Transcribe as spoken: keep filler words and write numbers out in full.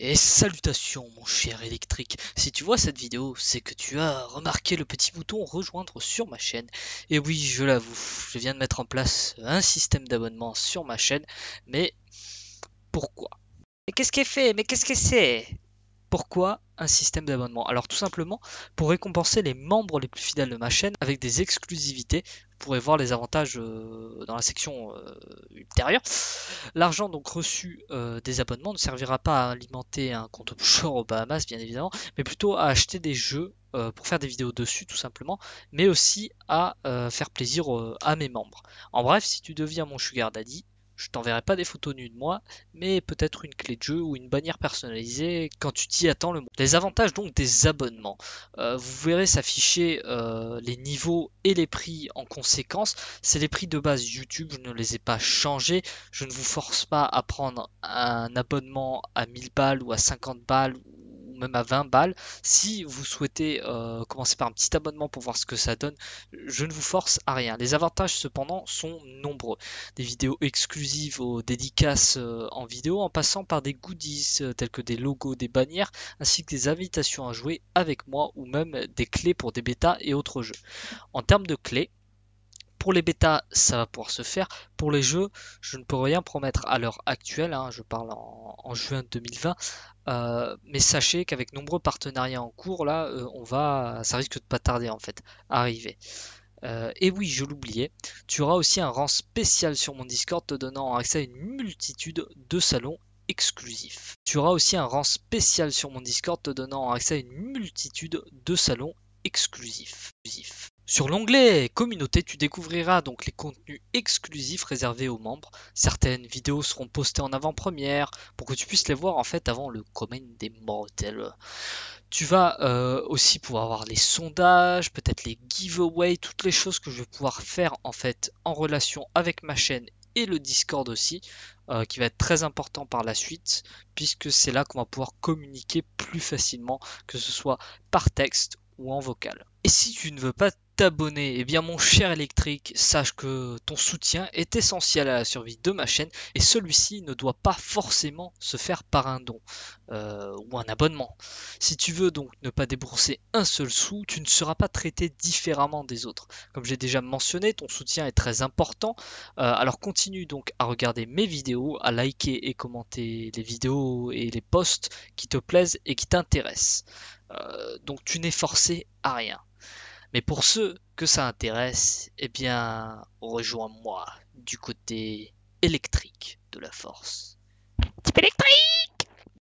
Et salutations mon cher électrique, si tu vois cette vidéo, c'est que tu as remarqué le petit bouton rejoindre sur ma chaîne. Et oui, je l'avoue, je viens de mettre en place un système d'abonnement sur ma chaîne, mais pourquoi? Mais qu'est-ce qu'elle fait? Mais qu'est-ce que c'est? Pourquoi un système d'abonnement? Alors tout simplement pour récompenser les membres les plus fidèles de ma chaîne avec des exclusivités. Vous pourrez voir les avantages euh, dans la section euh, ultérieure. L'argent donc reçu euh, des abonnements ne servira pas à alimenter un compte offshore aux Bahamas bien évidemment, mais plutôt à acheter des jeux euh, pour faire des vidéos dessus tout simplement, mais aussi à euh, faire plaisir euh, à mes membres. En bref, si tu deviens mon sugar daddy, je t'enverrai pas des photos nues de moi, mais peut-être une clé de jeu ou une bannière personnalisée quand tu t'y attends le moins. Les avantages donc des abonnements. Euh, vous verrez s'afficher euh, les niveaux et les prix en conséquence. C'est les prix de base YouTube, je ne les ai pas changés. Je ne vous force pas à prendre un abonnement à mille balles ou à cinquante balles ou même à vingt balles. Si vous souhaitez euh, commencer par un petit abonnement pour voir ce que ça donne, je ne vous force à rien. Les avantages cependant sont nombreux. Des vidéos exclusives aux dédicaces euh, en vidéo en passant par des goodies euh, tels que des logos, des bannières ainsi que des invitations à jouer avec moi ou même des clés pour des bêtas et autres jeux. En termes de clés, pour les bêtas, ça va pouvoir se faire. Pour les jeux, je ne peux rien promettre à l'heure actuelle, hein, je parle en, en juin deux mille vingt. Euh, mais sachez qu'avec nombreux partenariats en cours, là, euh, on va, ça risque de pas tarder en fait à arriver. Euh, et oui, je l'oubliais, tu auras aussi un rang spécial sur mon Discord te donnant accès à une multitude de salons exclusifs. Tu auras aussi un rang spécial sur mon Discord te donnant accès à une multitude de salons exclusifs. Sur l'onglet communauté, tu découvriras donc les contenus exclusifs réservés aux membres. Certaines vidéos seront postées en avant-première pour que tu puisses les voir en fait avant le commun des mortels. Tu vas euh, aussi pouvoir voir les sondages, peut-être les giveaways, toutes les choses que je vais pouvoir faire en fait en relation avec ma chaîne et le Discord aussi, euh, qui va être très important par la suite, puisque c'est là qu'on va pouvoir communiquer plus facilement, que ce soit par texte ou en vocal. Et si tu ne veux pas t'abonner, eh bien mon cher électrique, sache que ton soutien est essentiel à la survie de ma chaîne et celui-ci ne doit pas forcément se faire par un don euh, ou un abonnement. Si tu veux donc ne pas débourser un seul sou, tu ne seras pas traité différemment des autres. Comme j'ai déjà mentionné, ton soutien est très important, euh, alors continue donc à regarder mes vidéos, à liker et commenter les vidéos et les posts qui te plaisent et qui t'intéressent. Euh, donc tu n'es forcé à rien. Mais pour ceux que ça intéresse, eh bien, rejoins-moi du côté électrique de la force. Type électrique!